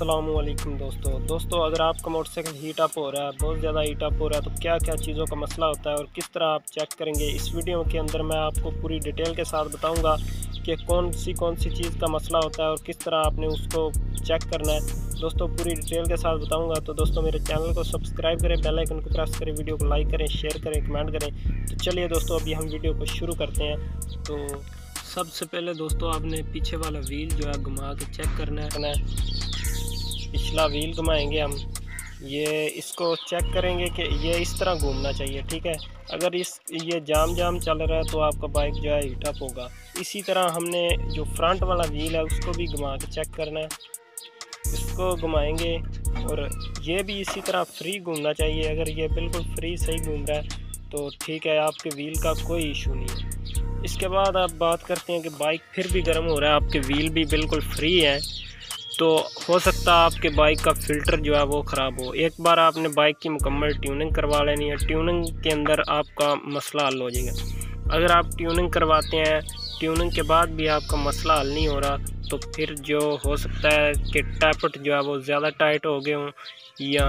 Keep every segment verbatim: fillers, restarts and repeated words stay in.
अस्सलामुअलैकुम दोस्तों दोस्तों अगर आपका मोटरसाइकिल हीट अप हो रहा है, बहुत ज़्यादा हीट अप हो रहा है, तो क्या क्या चीज़ों का मसला होता है और किस तरह आप चेक करेंगे, इस वीडियो के अंदर मैं आपको पूरी डिटेल के साथ बताऊंगा कि कौन सी कौन सी चीज़ का मसला होता है और किस तरह आपने उसको चेक करना है। दोस्तों पूरी डिटेल के साथ बताऊँगा। तो दोस्तों मेरे चैनल को सब्सक्राइब करें, बेल आइकन को प्रेस करें, वीडियो को लाइक करें, शेयर करें, कमेंट करें। तो चलिए दोस्तों अभी हम वीडियो को शुरू करते हैं। तो सबसे पहले दोस्तों आपने पीछे वाला व्हील जो है घुमा के चेक करना है। पिछला व्हील घुमाएंगे हम, ये इसको चेक करेंगे कि ये इस तरह घूमना चाहिए, ठीक है। अगर इस ये जाम जाम चल रहा है तो आपका बाइक जो है हीटअप होगा। इसी तरह हमने जो फ्रंट वाला व्हील है उसको भी घुमा के चेक करना है। इसको घुमाएंगे और ये भी इसी तरह फ्री घूमना चाहिए। अगर ये बिल्कुल फ्री सही घूम रहा है तो ठीक है, आपके व्हील का कोई इशू नहीं है। इसके बाद आप बात करते हैं कि बाइक फिर भी गर्म हो रहा है, आपके व्हील भी बिल्कुल फ्री है, तो हो सकता है आपके बाइक का फ़िल्टर जो है वो ख़राब हो। एक बार आपने बाइक की मुकम्मल ट्यूनिंग करवा लेनी है, ट्यूनिंग के अंदर आपका मसला हल हो जाएगा। अगर आप ट्यूनिंग करवाते हैं, ट्यूनिंग के बाद भी आपका मसला हल नहीं हो रहा, तो फिर जो हो सकता है कि टैपट जो है वो ज़्यादा टाइट हो गए हों या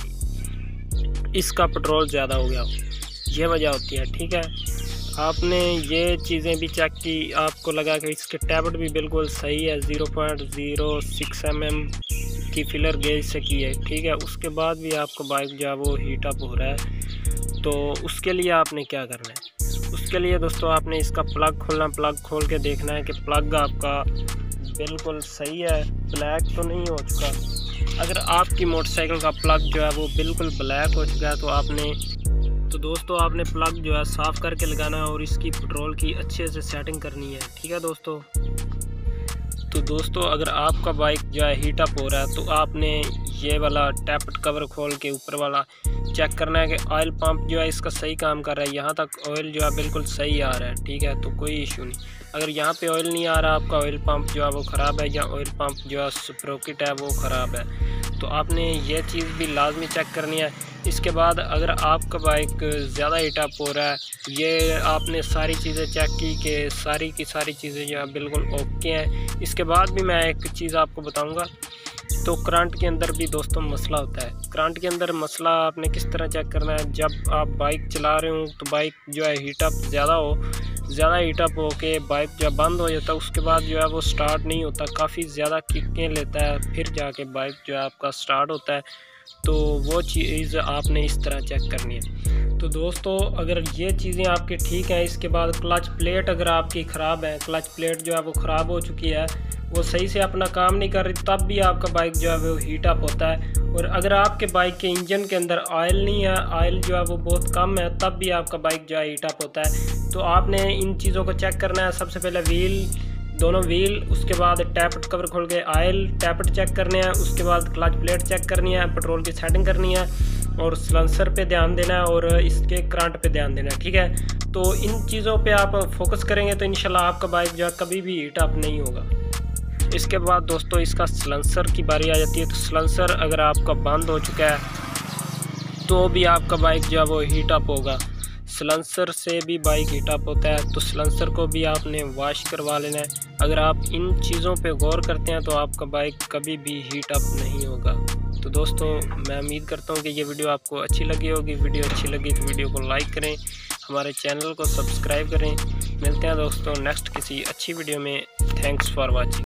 इसका पेट्रोल ज़्यादा हो गया हो, ये वजह होती है, ठीक है। आपने ये चीज़ें भी चेक की, आपको लगा कि इसके टैबलेट भी बिल्कुल सही है, zero point zero six M M की फिलर गेज से की है, ठीक है। उसके बाद भी आपका बाइक जो है वो हीट अप हो रहा है, तो उसके लिए आपने क्या करना है। उसके लिए दोस्तों आपने इसका प्लग खोलना, प्लग खोल के देखना है कि प्लग आपका बिल्कुल सही है, ब्लैक तो नहीं हो चुका। अगर आपकी मोटरसाइकिल का प्लग जो है वो बिल्कुल ब्लैक हो चुका है तो आपने तो दोस्तों आपने प्लग जो है साफ़ करके लगाना है और इसकी पेट्रोल की अच्छे से सेटिंग करनी है, ठीक है दोस्तों। तो दोस्तों अगर आपका बाइक जो है हीट अप हो रहा है तो आपने ये वाला टैपट कवर खोल के ऊपर वाला चेक करना है कि ऑयल पंप जो है इसका सही काम कर रहा है, यहाँ तक ऑयल जो है बिल्कुल सही आ रहा है, ठीक है, तो कोई इशू नहीं। अगर यहाँ पे ऑयल नहीं आ रहा, आपका ऑयल पंप जो है वो ख़राब है या ऑयल पंप जो है स्प्रोकेट है वो ख़राब है, तो आपने ये चीज़ भी लाजमी चेक करनी है। इसके बाद अगर आपका बाइक ज़्यादा हीट अप हो रहा है, ये आपने सारी चीज़ें चेक की कि सारी की सारी चीज़ें जो है बिल्कुल ओके हैं। इसके बाद भी मैं एक चीज़ आपको बताऊंगा। तो करंट के अंदर भी दोस्तों मसला होता है। करंट के अंदर मसला आपने किस तरह चेक करना है, जब आप बाइक चला रहे हो तो बाइक जो है हीट अप ज़्यादा हो, ज़्यादा हीट अप हो के बाइक जब बंद हो जाता है उसके बाद जो है वो स्टार्ट नहीं होता, काफ़ी ज़्यादा किकें लेता है, फिर जाके बाइक जो है आपका स्टार्ट होता है। तो वो चीज़ आपने इस तरह चेक करनी है। तो दोस्तों अगर ये चीज़ें आपकी ठीक हैं, इसके बाद क्लच प्लेट अगर आपकी ख़राब है, क्लच प्लेट जो है वो ख़राब हो चुकी है, वो सही से अपना काम नहीं कर रही, तब भी आपका बाइक जो है वो हीट अप होता है। और अगर आपके बाइक के इंजन के अंदर ऑयल नहीं है, ऑयल जो है वो बहुत कम है, तब भी आपका बाइक जो है हीट अप होता है। तो आपने इन चीज़ों को चेक करना है। सबसे पहले व्हील, दोनों व्हील, उसके बाद टैपट कवर खोल के ऑयल टैपट चेक करने हैं, उसके बाद क्लच प्लेट चेक करनी है, पेट्रोल की सेटिंग करनी है और सलेंसर पे ध्यान देना है और इसके करंट पे ध्यान देना है, ठीक है। तो इन चीज़ों पे आप फोकस करेंगे तो इंशाल्लाह आपका बाइक जो है कभी भी हीट अप नहीं होगा। इसके बाद दोस्तों इसका सलेंसर की बारी आ जाती है। तो सलेंसर अगर आपका बंद हो चुका है तो भी आपका बाइक जो है वो हीट अप होगा। सलेंसर से भी बाइक हीट अप होता है, तो सलेंसर को भी आपने वॉश करवा लेना है। अगर आप इन चीज़ों पे गौर करते हैं तो आपका बाइक कभी भी हीट अप नहीं होगा। तो दोस्तों मैं उम्मीद करता हूँ कि ये वीडियो आपको अच्छी लगी होगी। वीडियो अच्छी लगी तो वीडियो को लाइक करें, हमारे चैनल को सब्सक्राइब करें। मिलते हैं दोस्तों नेक्स्ट किसी अच्छी वीडियो में। Thanks for watching.